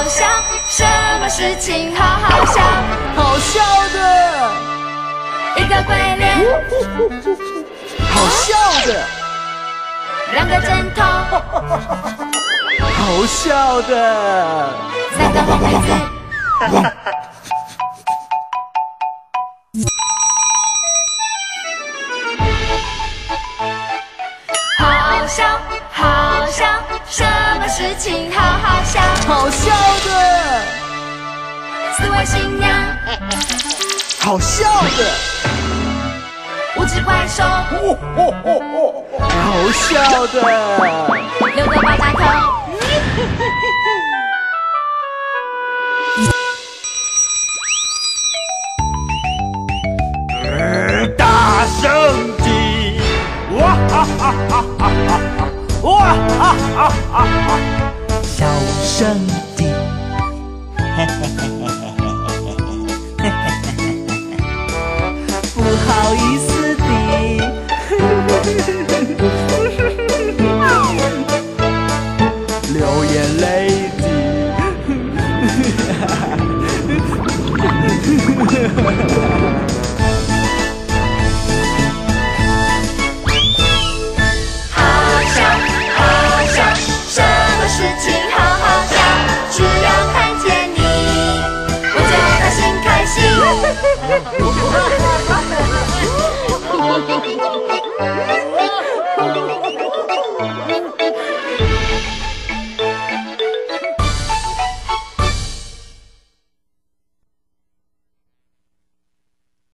好笑，什么事情好好笑？ 好笑的， 一个鬼脸， 好笑的， 两个枕头， 好笑的， 三个红鼻子。好笑，好笑，什么事情好好笑？ 好笑的， 四位新娘， 好笑的， 五只怪兽， 好笑的， 六个爆炸头。 大圣鸡，哇哈哈哈哈哈，哇哈哈哈哈，小声。